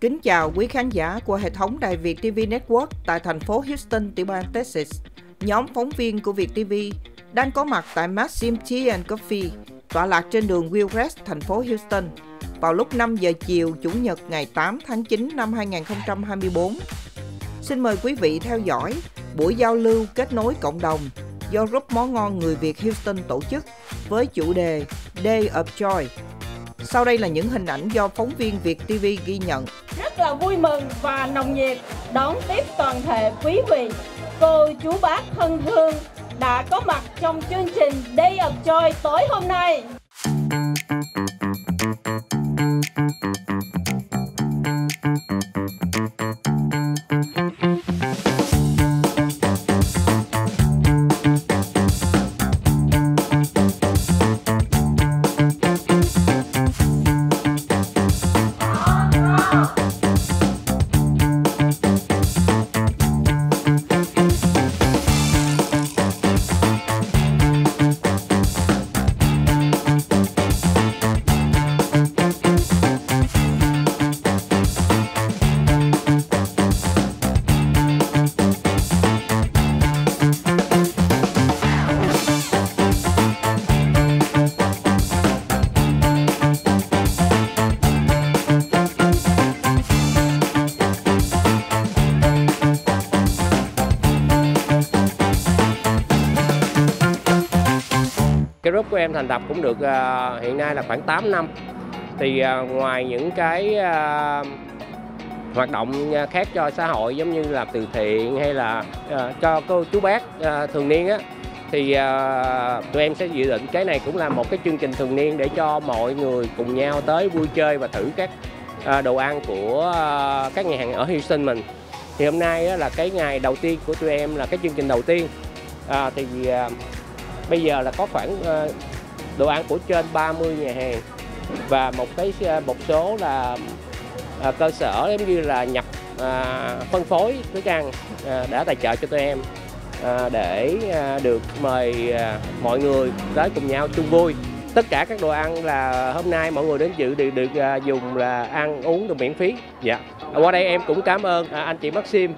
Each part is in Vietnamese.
Kính chào quý khán giả của hệ thống đài Việt TV Network tại thành phố Houston, tiểu bang Texas. Nhóm phóng viên của Việt TV đang có mặt tại Maxim Tea and Coffee, tọa lạc trên đường Willcrest, thành phố Houston, vào lúc 5 giờ chiều Chủ nhật ngày 8 tháng 9 năm 2024. Xin mời quý vị theo dõi buổi giao lưu kết nối cộng đồng do group món ngon người Việt Houston tổ chức với chủ đề Day of Joy. Sau đây là những hình ảnh do phóng viên Việt TV ghi nhận. Rất là vui mừng và nồng nhiệt đón tiếp toàn thể quý vị, cô chú bác thân thương đã có mặt trong chương trình Day of Joy tối hôm nay. Cái group của em thành lập cũng được hiện nay là khoảng 8 năm. Thì ngoài những cái hoạt động khác cho xã hội giống như là từ thiện hay là cho cô chú bác thường niên á, thì tụi em sẽ dự định cái này cũng là một cái chương trình thường niên để cho mọi người cùng nhau tới vui chơi và thử các đồ ăn của các nhà hàng ở Houston mình. Thì hôm nay là cái ngày đầu tiên của tụi em, là cái chương trình đầu tiên. Bây giờ là có khoảng đồ ăn của trên 30 nhà hàng và một số là cơ sở giống như là nhập phân phối thức ăn đã tài trợ cho tụi em để được mời mọi người tới cùng nhau chung vui. Tất cả các đồ ăn là hôm nay mọi người đến dự đều được dùng là ăn uống được miễn phí. Dạ. Qua đây em cũng cảm ơn anh chị Maxim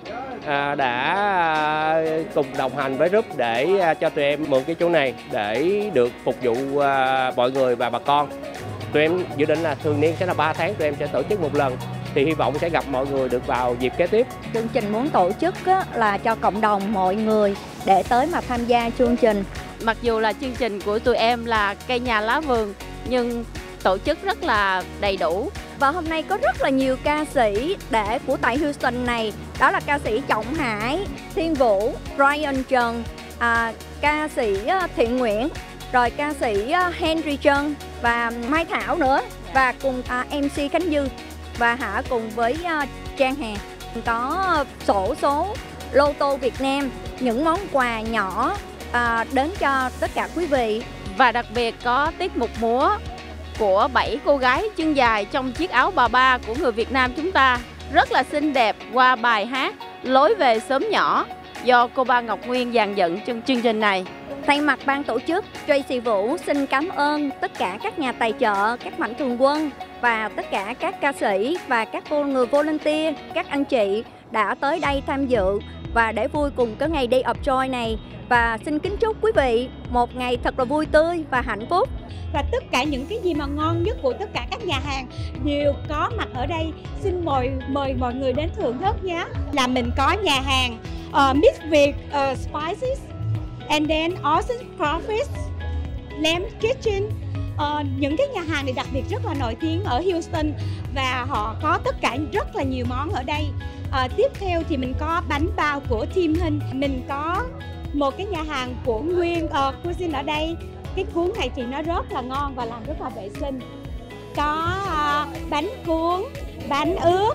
đã cùng đồng hành với group để cho tụi em mượn cái chỗ này để được phục vụ mọi người và bà con. Tụi em dự định là thường niên sẽ là 3 tháng tụi em sẽ tổ chức một lần, thì hy vọng sẽ gặp mọi người được vào dịp kế tiếp. Chương trình muốn tổ chức là cho cộng đồng mọi người để tới mà tham gia chương trình. Mặc dù là chương trình của tụi em là cây nhà lá vườn nhưng tổ chức rất là đầy đủ. Và hôm nay có rất là nhiều ca sĩ của tại Houston này. Đó là ca sĩ Trọng Hải, Thiên Vũ, Brian Trần, ca sĩ Thiện Nguyễn, rồi ca sĩ Henry Trân và Mai Thảo nữa. Và cùng MC Khánh Dư và cùng với Trang Hà. Có xổ số lô tô Việt Nam, những món quà nhỏ đến cho tất cả quý vị. Và đặc biệt có tiết mục múa của 7 cô gái chân dài trong chiếc áo bà ba của người Việt Nam chúng ta, rất là xinh đẹp, qua bài hát Lối về xóm nhỏ do cô Ba Ngọc Nguyên dàn dựng chương trình này. Thay mặt ban tổ chức, Tracy Vũ xin cảm ơn tất cả các nhà tài trợ, các mạnh thường quân và tất cả các ca sĩ và các người volunteer, các anh chị đã tới đây tham dự và để vui cùng cái ngày Day of Joy này. Và xin kính chúc quý vị một ngày thật là vui tươi và hạnh phúc. Và tất cả những cái gì mà ngon nhất của tất cả các nhà hàng đều có mặt ở đây. Xin mời mọi người đến thưởng thức nhé. Là mình có nhà hàng Miss Việt Spices, and then Austin Crawfish, Lamb Kitchen. Những cái nhà hàng này đặc biệt rất là nổi tiếng ở Houston và họ có tất cả rất là nhiều món ở đây. Tiếp theo thì mình có bánh bao của Team Hình. Mình có một cái nhà hàng của Nguyên Cuisine ở đây. Cái cuốn này thì nó rất là ngon và làm rất là vệ sinh. Có bánh cuốn, bánh ướt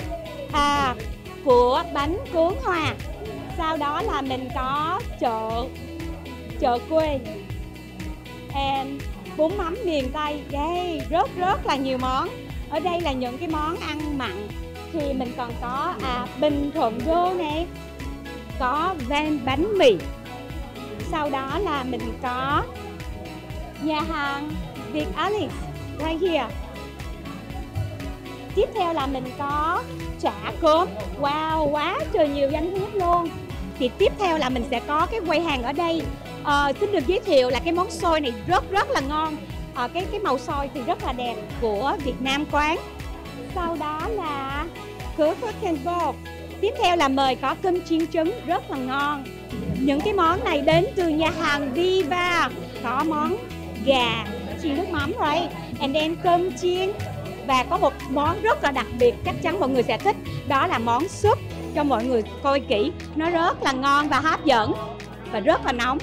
của bánh cuốn Hòa. Sau đó là mình có chợ quê and bún mắm miền Tây. Rất là nhiều món. Ở đây là những cái món ăn mặn. Thì mình còn có Bình Thuận Rô nè, có van bánh mì. Sau đó là mình có nhà hàng Việt Alice right here. tiếp theo là mình có chả cốm. Wow, quá trời nhiều danh thú luôn. Thì tiếp theo là mình sẽ có cái quầy hàng ở đây. Xin được giới thiệu là cái món xôi này rất là ngon. Cái màu xôi thì rất là đẹp của Việt Nam quán. Sau đó là Curry. Tiếp theo là mời có cơm chiên trứng rất là ngon. Những cái món này đến từ nhà hàng Diva. Có món gà chiên nước mắm rồi, and then cơm chiên. Và có một món rất là đặc biệt, chắc chắn mọi người sẽ thích. Đó là món súp, cho mọi người coi kỹ. Nó rất là ngon và hấp dẫn và rất là nóng.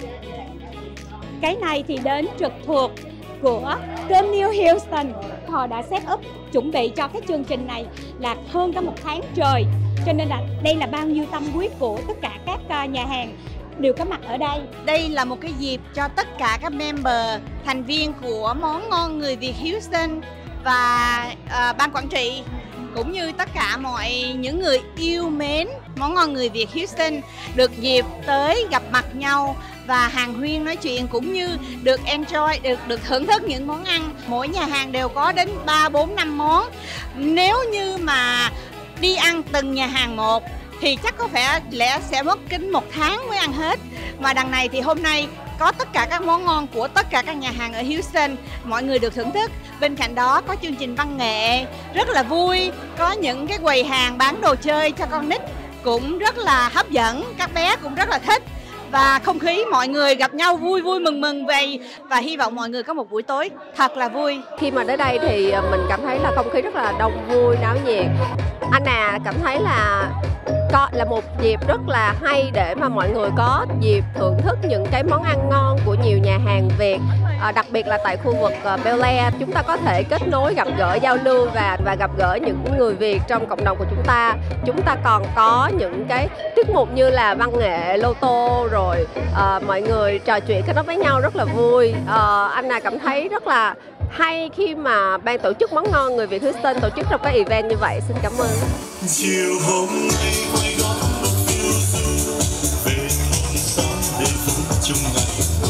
Cái này thì đến trực thuộc của cơm New Houston. Họ đã set up chuẩn bị cho cái chương trình này là hơn cả một tháng trời. Cho nên là đây là bao nhiêu tâm huyết của tất cả các nhà hàng đều có mặt ở đây. Đây là một cái dịp cho tất cả các member, thành viên của Món Ngon Người Việt Houston và ban quản trị, cũng như tất cả những người yêu mến Món Ngon Người Việt Houston được dịp tới gặp mặt nhau và hàn huyên nói chuyện, cũng như được enjoy, được thưởng thức những món ăn. Mỗi nhà hàng đều có đến 3, 4, 5 món. Nếu như mà đi ăn từng nhà hàng một thì chắc có lẽ sẽ mất kính 1 tháng mới ăn hết. Mà đằng này thì hôm nay có tất cả các món ngon của tất cả các nhà hàng ở Houston, mọi người được thưởng thức. Bên cạnh đó có chương trình văn nghệ rất là vui, có những cái quầy hàng bán đồ chơi cho con nít cũng rất là hấp dẫn, các bé cũng rất là thích. Và không khí mọi người gặp nhau vui mừng vậy, và hy vọng mọi người có một buổi tối thật là vui. Khi mà đến đây thì mình cảm thấy là không khí rất là đông vui, náo nhiệt. Anna cảm thấy là một dịp rất là hay để mà mọi người có dịp thưởng thức những cái món ăn ngon của nhiều nhà hàng Việt. Đặc biệt là tại khu vực Bel Air, chúng ta có thể kết nối, gặp gỡ, giao lưu và gặp gỡ những người Việt trong cộng đồng của chúng ta. Chúng ta còn có những cái tiết mục như là văn nghệ, lô tô, rồi mọi người trò chuyện kết nối với nhau rất là vui. Anna cảm thấy rất là hay khi mà ban tổ chức Món Ngon Người Việt Houston tổ chức trong cái event như vậy. Xin cảm ơn. Chiều hôm nay quay gót một phiêu du về thôn xóm để vui chung ngày.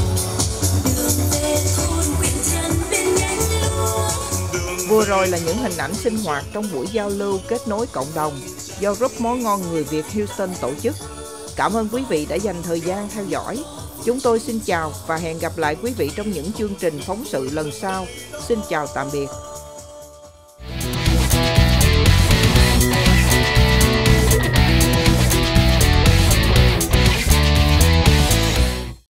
Vừa rồi là những hình ảnh sinh hoạt trong buổi giao lưu kết nối cộng đồng do group Món Ngon Người Việt Houston tổ chức. Cảm ơn quý vị đã dành thời gian theo dõi. Chúng tôi xin chào và hẹn gặp lại quý vị trong những chương trình phóng sự lần sau. Xin chào tạm biệt.